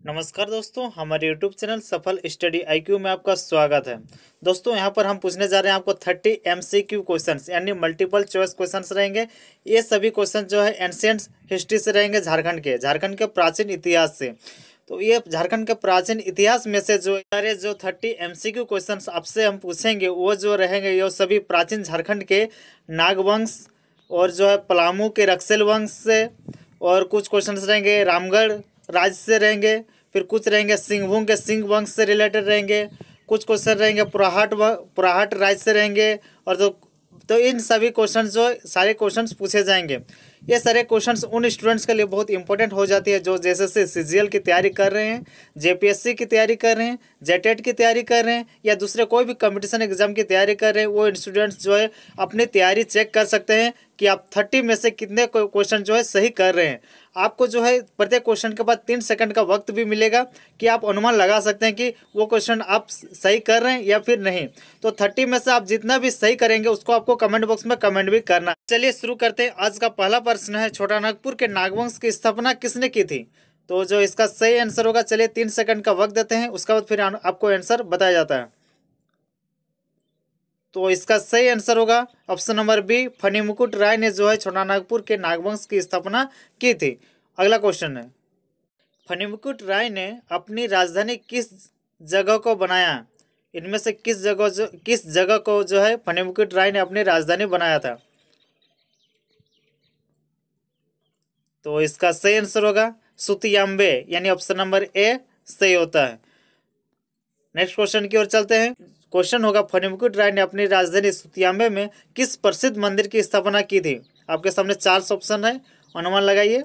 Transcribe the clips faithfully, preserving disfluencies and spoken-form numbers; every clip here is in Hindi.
नमस्कार दोस्तों, हमारे YouTube channel Safal study IQ में आपका स्वागत है। दोस्तों यहाँ पर हम पूछने जा रहे हैं आपको थर्टी एमसीक्यू क्वेश्चंस यानी मल्टीपल चॉइस क्वेश्चंस रहेंगे। ये सभी क्वेश्चन जो है एंशिएंट हिस्ट्री से रहेंगे, झारखंड के झारखंड के प्राचीन इतिहास से। तो ये झारखंड के प्राचीन इतिहास में से जो सारे जो थर्टी एमसीक्यू क्वेश्चंस आपसे हम पूछेंगे वो जो रहेंगे ये सभी प्राचीन झारखंड के नागवंश और जो है पलामू के रक्सेल वंश से, और कुछ क्वेश्चंस रहेंगे रामगढ़ राज्य से रहेंगे, फिर कुछ रहेंगे सिंहभूम के सिंह वंश से रिलेटेड रहेंगे, कुछ क्वेश्चन रहेंगे पुराहट व पुराहट राज्य से रहेंगे। और तो तो इन सभी क्वेश्चन जो सारे क्वेश्चंस पूछे जाएंगे। ये सारे क्वेश्चंस उन स्टूडेंट्स के लिए बहुत इंपॉर्टेंट हो जाती है जो जैसे से सीजीएल की तैयारी कर रहे हैं, जेपीएससी की तैयारी कर रहे हैं, जेटेट की तैयारी कर रहे हैं, या दूसरे कोई भी कंपटीशन एग्जाम की तैयारी कर रहे हैं। वो स्टूडेंट्स जो है अपनी तैयारी चेक कर सकते हैं कि आप थर्टी में से कितने क्वेश्चन जो है सही कर रहे हैं। आपको जो है प्रत्येक क्वेश्चन के बाद तीन सेकंड का वक्त भी मिलेगा कि आप अनुमान लगा सकते हैं कि वो क्वेश्चन आप सही कर रहे हैं या फिर नहीं। तो थर्टी में से आप जितना भी सही करेंगे उसको आपको कमेंट बॉक्स में कमेंट भी करना। चलिए शुरू करते हैं। आज का पहला प्रश्न है, छोटा नागपुर के नागवंश की स्थापना किसने की थी? तो जो इसका सही आंसर होगा, चलिए तीन सेकंड का वक्त देते हैं, उसके बाद फिर आपको आंसर बताया जाता है। तो इसका सही आंसर होगा option number B, Phanimukut Rai ने जो है छोटा नागपुर के नागवंश की स्थापना की थी। अगला क्वेश्चन है, फणिमुकुट राय ने अपनी राजधानी किस जगह को बनाया? इनमें से किस जगह जो किस जगह को जो है फणिमुकुट राय ने अपनी राजधानी बनाया था? तो इसका सही आंसर होगा सुतियाम्बे, यानी ऑप्शन नंबर ए सही होता है। नेक्स्ट क्वेश्चन की ओर चलते हैं। क्वेश्चन होगा, फणिमुकुट राय ने अपनी राजधानी सुतियाम्बे में किस प्रसिद्ध मंदिर की स्थापना की थी? आपके सामने चार ऑप्शन है, अनुमान लगाइए।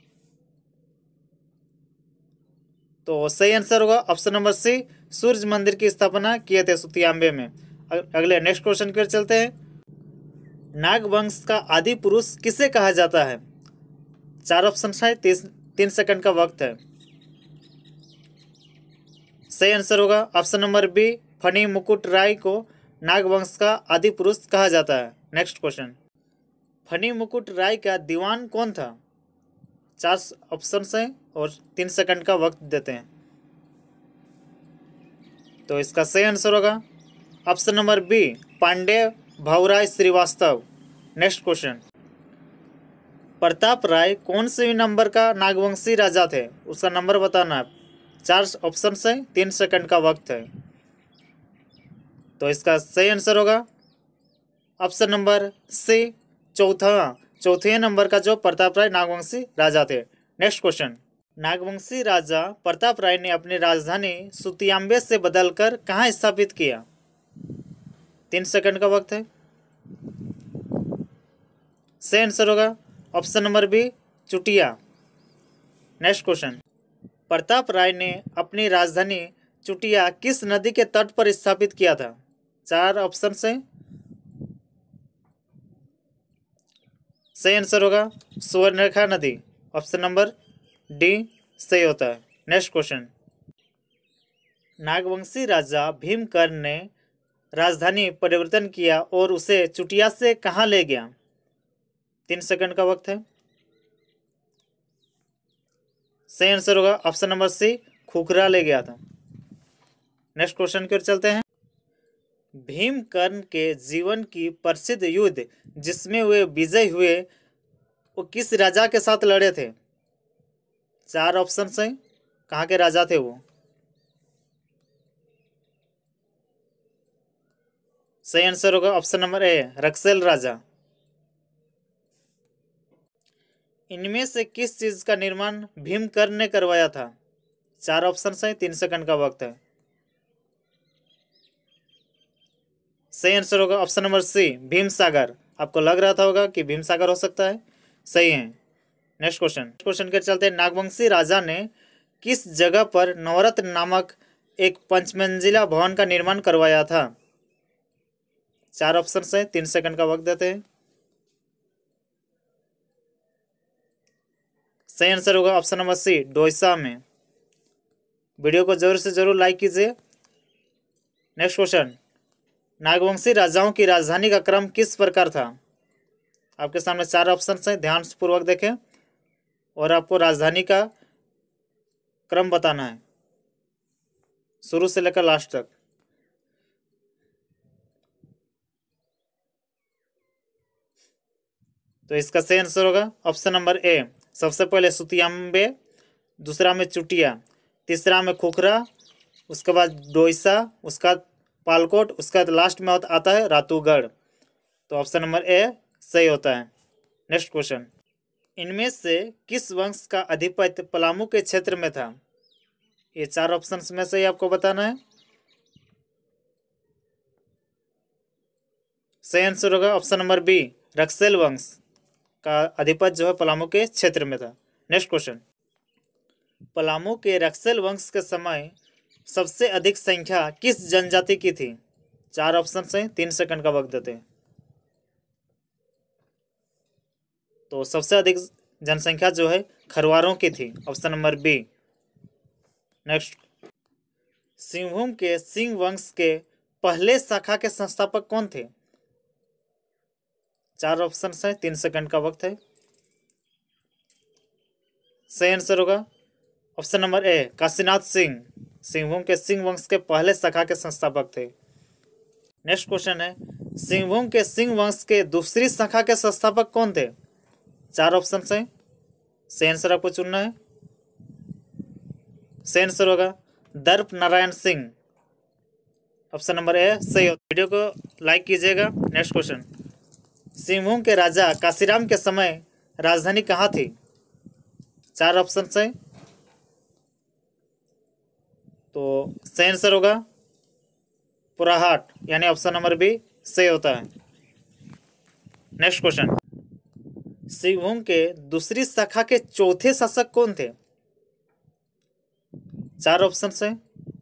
तो सही आंसर होगा ऑप्शन नंबर सी, सूर्य मंदिर की स्थापना किए थे सुतियाम्बे में। अगले नेक्स्ट क्वेश्चन की ओर चलते हैं। नागवंश का आदि पुरुष किसे कहा जाता है? चार ऑप्शन है, तीन सेकंड का वक्त है। सही आंसर होगा option number B, Phanimukut Rai को नागवंश का आदि पुरुष कहा जाता है। नेक्स्ट क्वेश्चन, फणिमुकुट राय का दीवान कौन था? चार ऑप्शन हैं और तीन सेकंड का वक्त देते हैं। तो इसका सही आंसर होगा option number B, Pande Bhavrai Shrivastava. Next question, Pratap Rai कौन से नंबर का नागवंशी राजा थे? उसका नंबर बताना है। चार ऑप्शन है, तीन सेकंड का वक्त है। तो इसका सही आंसर होगा ऑप्शन नंबर सी, चौथा चौथे नंबर का जो प्रताप राय नागवंशी राजा थे। नेक्स्ट क्वेश्चन, नागवंशी राजा प्रताप राय ने अपनी राजधानी सुतियाम्बे से बदलकर कहाँ स्थापित किया? तीन सेकंड का वक्त है। सही आंसर होगा option number B, Chutia. Next question, Pratap Rai ने अपनी राजधानी चुटिया किस नदी के तट पर स्थापित किया था? चार ऑप्शन से। सही आंसर होगा सुवर्णरेखा नदी, ऑप्शन नंबर डी सही होता है। नेक्स्ट क्वेश्चन, नागवंशी राजा भीमकर्ण ने राजधानी परिवर्तन किया और उसे चुटिया से कहाँ ले गया? तीन सेकंड का वक्त है। सही आंसर होगा ऑप्शन नंबर सी, खुखरा ले गया था। नेक्स्ट क्वेश्चन की ओर चलते हैं। भीमकर्ण के जीवन की प्रसिद्ध युद्ध जिसमें वे विजय हुए वो किस राजा के साथ लड़े थे? चार ऑप्शन हैं, कहाँ के राजा थे वो? सही आंसर होगा ऑप्शन नंबर ए, रक्सेल राजा। इनमें से किस चीज का निर्माण भीमकर्ण ने करवाया था? चार ऑप्शन हैं, तीन सेकंड का वक्त है। सही आंसर होगा ऑप्शन नंबर सी, भीमसागर। आपको लग रहा था होगा कि भीमसागर हो सकता है, सही है। नेक्स्ट क्वेश्चन क्वेश्चन के चलते, नागवंशी राजा ने किस जगह पर नवरत्न नामक एक पंचमंजिला भवन का निर्माण करवाया था? चार ऑप्शन हैं, तीन सेकंड का वक्त देते हैं। सही आंसर होगा ऑप्शन नंबर सी, डोईसा में। वीडियो को जरूर से जरूर लाइक कीजिए। नेक्स्ट क्वेश्चन, नागवंशी राजाओं की राजधानी का क्रम किस प्रकार था? आपके सामने चार ऑप्शन हैं, ध्यान पूर्वक देखें और आपको राजधानी का क्रम बताना है शुरू से लेकर लास्ट तक। तो इसका सही आंसर होगा ऑप्शन नंबर ए। सबसे पहले सुतियाम्बे, दूसरा में चुटिया, तीसरा में खुखरा, उसके बाद डोइसा, उसका पालकोट, उसका लास्ट में आता है रातूगढ़। तो ऑप्शन नंबर ए सही होता है। नेक्स्ट क्वेश्चन, इनमें से किस वंश का अधिपत्य पलामू के क्षेत्र में था? ये चार ऑप्शंस में से ही आपको बताना है। सही आंसर होगा ऑप्शन नंबर बी, रक्सेल वंश का अधिपत्य जो है पलामू के क्षेत्र में था। नेक्स्ट क्वेश्चन, पलामू के रक्सेल वंश के समय सबसे अधिक संख्या किस जनजाति की थी? चार ऑप्शन हैं, तीन सेकंड का वक्त देते हैं। तो सबसे अधिक जनसंख्या जो है खरवारों की थी, option number B. Next, Singhbhum के सिंह वंश के पहले शाखा के संस्थापक कौन थे? चार ऑप्शन हैं, तीन सेकंड का वक्त है। सही आंसर होगा option number A, Kashinath Singh Singhbhum के सिंह वंश के पहले शाखा के संस्थापक थे। नेक्स्ट क्वेश्चन है, सिंहभूम के सिंह वंश के दूसरी शाखा के संस्थापक कौन थे? चार ऑप्शन हैं, सही आंसर आपको चुनना है। सही आंसर होगा Darp Narayan Singh, option number A सही होगा। वीडियो को लाइक कीजिएगा। नेक्स्ट क्वेश्चन, सिंहभूम के राजा काशीराम के समय राजधानी कहाँ थी? चार ऑप्शन हैं, तो सही आंसर होगा पुराहाट, यानी ऑप्शन नंबर बी सही होता है। नेक्स्ट क्वेश्चन, सिंहभूम के दूसरी शाखा के चौथे शासक कौन थे? चार ऑप्शन हैं,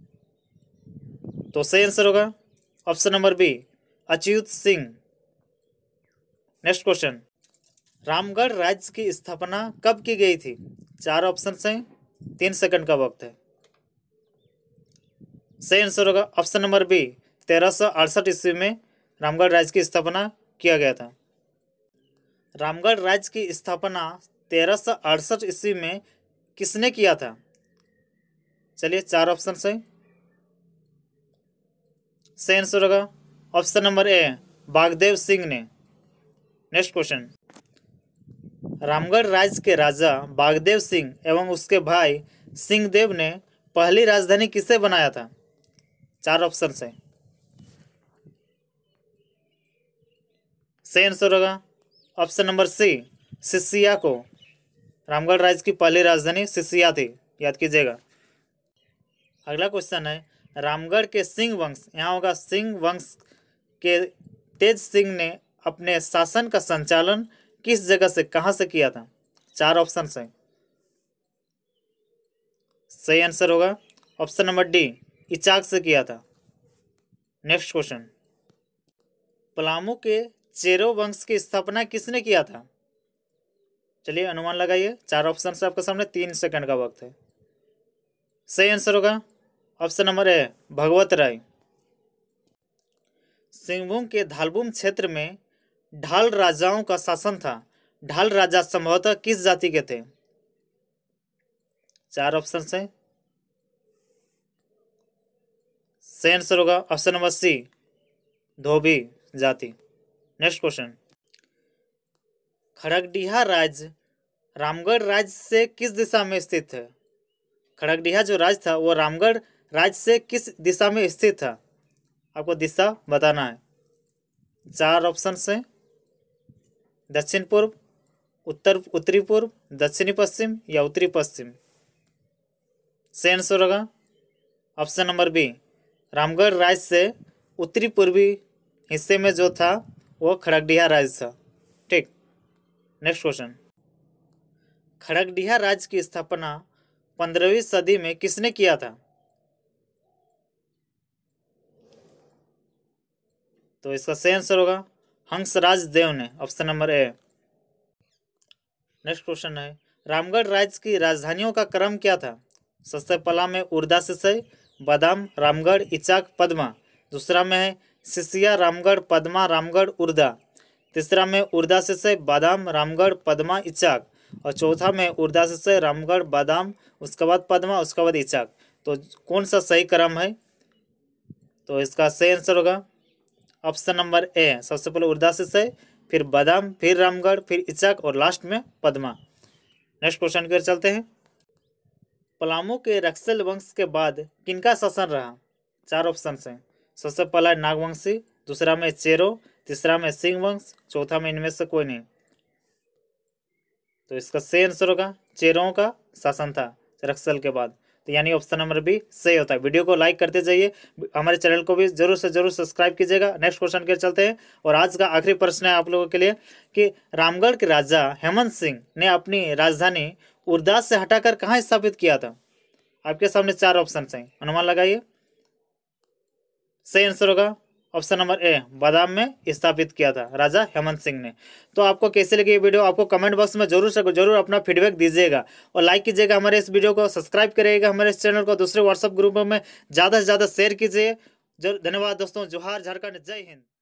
तो सही आंसर होगा option number B, Achyut Singh. Next question, Ramgarh राज्य की स्थापना कब की गई थी? चार ऑप्शन हैं, तीन सेकंड का वक्त है। सही आंसर होगा ऑप्शन नंबर बी, तेरह सौ अड़सठ ईस्वी में रामगढ़ राज्य की स्थापना किया गया था। रामगढ़ राज्य की स्थापना तेरह सौ अड़सठ ईस्वी में किसने किया था? चलिए चार ऑप्शन है। सही आंसर होगा option number A, Bagdev Singh ने। नेक्स्ट क्वेश्चन, रामगढ़ राज्य के राजा बागदेव सिंह एवं उसके भाई सिंहदेव ने पहली राजधानी किसे बनाया था? चार ऑप्शन है। सही आंसर होगा ऑप्शन नंबर सी, सिसिया को। रामगढ़ राज्य की पहली राजधानी सिसिया थी, याद कीजिएगा। अगला क्वेश्चन है, रामगढ़ के सिंह वंश, यहाँ होगा सिंह वंश के तेज सिंह ने अपने शासन का संचालन किस जगह से, कहां से किया था? चार ऑप्शन हैं। सही आंसर होगा ऑप्शन नंबर डी, इचाक से किया था। नेक्स्ट क्वेश्चन, पलामू के चेरो वंश की स्थापना किसने किया था? चलिए अनुमान लगाइए। चार ऑप्शन से आपके सामने, तीन सेकंड का वक्त है। सही आंसर होगा option number A, Bhagwat Rai. Singhbhum के धालबूम क्षेत्र में ढाल राजाओं का शासन था। ढाल राजा संभवतः किस जाति के थे? चार ऑप्शन हैं। सही आंसर होगा ऑप्शन नंबर सी, धोबी जाति। नेक्स्ट क्वेश्चन, खड़गडिहा राज्य रामगढ़ राज्य से किस दिशा में स्थित है? खड़गडिहा जो राज्य था वो रामगढ़ राज्य से किस दिशा में स्थित था? आपको दिशा बताना है। चार ऑप्शन हैं, दक्षिण पूर्व, उत्तर उत्तरी पूर्व, दक्षिणी पश्चिम या उत्तरी पश्चिम। सही आंसर होगा ऑप्शन नंबर बी, रामगढ़ राज्य से उत्तरी पूर्वी हिस्से में जो था वो खड़गडिहा राज्य था। ठीक। नेक्स्ट क्वेश्चन, खड़गडिहा राज्य की स्थापना पंद्रहवीं सदी में किसने किया था? तो इसका सही आंसर होगा हंसराज देव ने, option number A. Next question है, रामगढ़ राज्य की राजधानियों का क्रम क्या था? सबसे पहला में उर्दा सिसई, बादाम, रामगढ़, इचाक, पद्मा। दूसरा में है सिसिया, रामगढ़, पद्मा, रामगढ़, उर्दा। तीसरा में उर्दा सिसई, बादाम, रामगढ़, पद्मा, इचाक। और चौथा में उर्दा सिसई, रामगढ़, बादाम, उसके बाद पद्मा, उसके बाद इचाक। तो कौन सा सही क्रम है? तो इसका सही आंसर होगा ऑप्शन नंबर ए। सबसे पहले उदासिस है, फिर बादाम, फिर रामगढ़, फिर इचाक और लास्ट में पद्मा। नेक्स्ट क्वेश्चन की ओर चलते हैं। पलामू के रक्सल वंश के बाद किनका शासन रहा? चार ऑप्शन हैं। सबसे पहला है नागवंशी, दूसरा में चेरो, तीसरा में सिंह वंश, चौथा में इनमें से कोई नहीं। तो इसका सही आंसर होगा चेरों का शासन था रक्सल के बाद। तो यानी ऑप्शन नंबर बी सही होता है। वीडियो को लाइक करते जाइए, हमारे चैनल को भी जरूर से जरूर सब्सक्राइब कीजिएगा। नेक्स्ट क्वेश्चन के चलते हैं और आज का आखिरी प्रश्न है आप लोगों के लिए कि रामगढ़ के राजा हेमंत सिंह ने अपनी राजधानी उरदास से हटाकर कहाँ स्थापित किया था? आपके सामने चार ऑप्शन हैं, अनुमान लगाइए। सही आंसर होगा ऑप्शन नंबर ए, बादाम में स्थापित किया था राजा हेमंत सिंह ने। तो आपको कैसे लगी ये वीडियो? आपको कमेंट बॉक्स में जरूर से जरूर अपना फीडबैक दीजिएगा और लाइक कीजिएगा हमारे इस वीडियो को, सब्सक्राइब करिएगा हमारे इस चैनल को, दूसरे व्हाट्सएप ग्रुप में ज़्यादा से ज़्यादा शेयर कीजिए। धन्यवाद दोस्तों। जोहार झारखंड, जय हिंद।